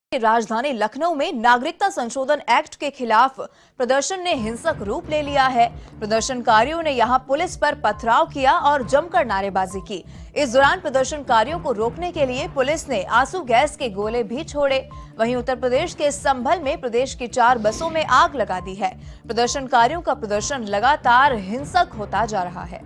राजधानी लखनऊ में नागरिकता संशोधन एक्ट के खिलाफ प्रदर्शन ने हिंसक रूप ले लिया है। प्रदर्शनकारियों ने यहां पुलिस पर पथराव किया और जमकर नारेबाजी की। इस दौरान प्रदर्शनकारियों को रोकने के लिए पुलिस ने आंसू गैस के गोले भी छोड़े। वहीं उत्तर प्रदेश के संभल में प्रदेश की 4 बसों में आग लगा दी है। प्रदर्शनकारियों का प्रदर्शन लगातार हिंसक होता जा रहा है।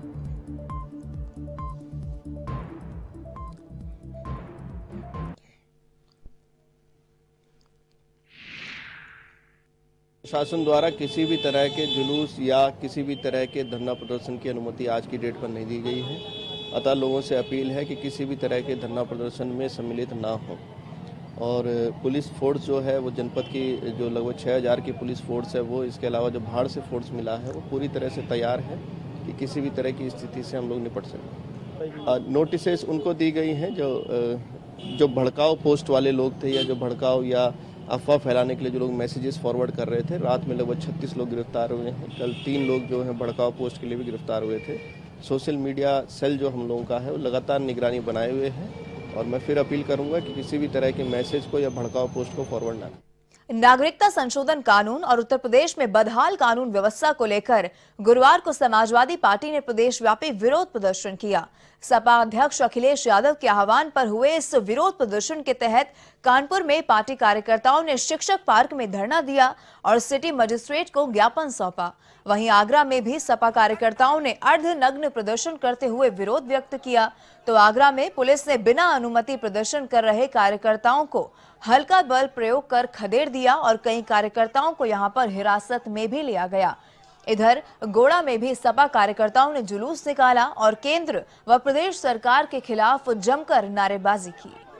शासन द्वारा किसी भी तरह के जुलूस या किसी भी तरह के धरना प्रदर्शन की अनुमति आज की डेट पर नहीं दी गई है। अतः लोगों से अपील है कि किसी भी तरह के धरना प्रदर्शन में सम्मिलित ना हो। और पुलिस फोर्स जो है वो जनपद की जो लगभग 6000 की पुलिस फोर्स है, वो इसके अलावा जो बाहर से फोर्स मिला है वो पूरी तरह से तैयार है कि किसी भी तरह की स्थिति से हम लोग निपट सकें। नोटिसेस उनको दी गई हैं जो भड़काऊ पोस्ट वाले लोग थे या जो भड़काऊ या अफवाह फैलाने के लिए जो लोग मैसेजेस फॉरवर्ड कर रहे थे। रात में लगभग 36 लोग गिरफ्तार हुए हैं। कल 3 लोग जो हैं भड़काऊ पोस्ट के लिए भी गिरफ्तार हुए थे। सोशल मीडिया सेल जो हम लोगों का है वो लगातार निगरानी बनाए हुए हैं और मैं फिर अपील करूंगा कि किसी भी तरह के मैसेज को या भड़काऊ पोस्ट को फॉरवर्ड ना करें। नागरिकता संशोधन कानून और उत्तर प्रदेश में बदहाल कानून व्यवस्था को लेकर गुरुवार को समाजवादी पार्टी ने प्रदेशव्यापी विरोध प्रदर्शन किया। सपा अध्यक्ष अखिलेश यादव के आह्वान पर हुए इस विरोध प्रदर्शन के तहत कानपुर में पार्टी कार्यकर्ताओं ने शिक्षक पार्क में धरना दिया और सिटी मजिस्ट्रेट को ज्ञापन सौंपा। वहीं आगरा में भी सपा कार्यकर्ताओं ने अर्धनग्न प्रदर्शन करते हुए विरोध व्यक्त किया। तो आगरा में पुलिस ने बिना अनुमति प्रदर्शन कर रहे कार्यकर्ताओं को हल्का बल प्रयोग कर खदेड़ दिया और कई कार्यकर्ताओं को यहां पर हिरासत में भी लिया गया। इधर गोड़ा में भी सपा कार्यकर्ताओं ने जुलूस निकाला और केंद्र व प्रदेश सरकार के खिलाफ जमकर नारेबाजी की।